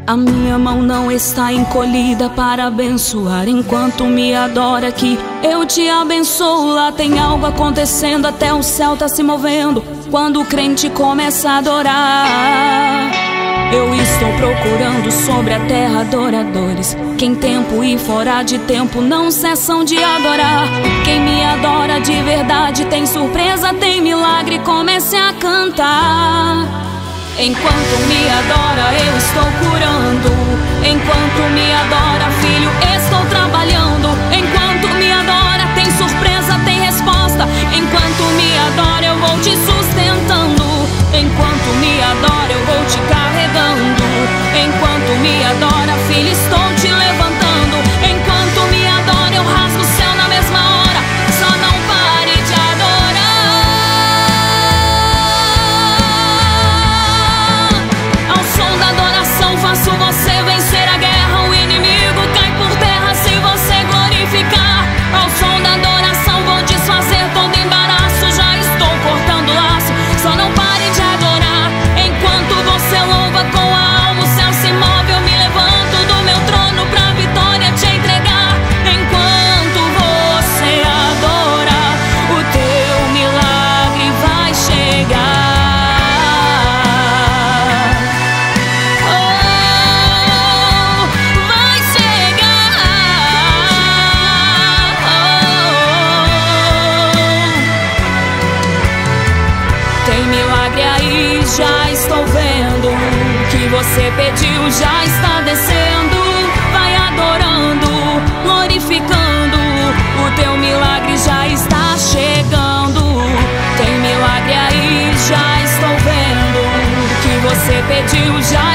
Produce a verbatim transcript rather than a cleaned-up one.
A minha mão não está encolhida para abençoar enquanto me adora aqui. Eu te abençoo, lá tem algo acontecendo, até o céu tá se movendo quando o crente começa a adorar. Eu estou procurando sobre a terra adoradores que em tempo e fora de tempo não cessam de adorar. Quem me adora de verdade tem surpresa, tem milagre, comece a cantar. Enquanto me adora eu estou curando, enquanto me adora filho estou trabalhando, enquanto me adora tem surpresa, tem resposta, enquanto me adora eu vou te sustentando, enquanto me adora eu vou te carregando, enquanto me adora filho estou te levantando, enquanto me adora eu rasgo o céu na mesma hora, só não pare de adorar. Ao som da adoração faço você vencer a guerra, o inimigo cai por terra se você glorificar. Ao som da adoração vou desfazer todo embaraço, já estou cortando laço, só não pare de adorar. Enquanto você louva com a alma, o céu se move, eu me levanto do meu trono pra vitória te entregar. Enquanto você adora, o teu milagre vai chegar. Oh, vai chegar. Oh. Tem milagre aí, já estou vendo. O que você pediu já está descendo. Vai adorando, glorificando. O teu milagre já está chegando. Tem milagre aí, já estou vendo. O que você pediu já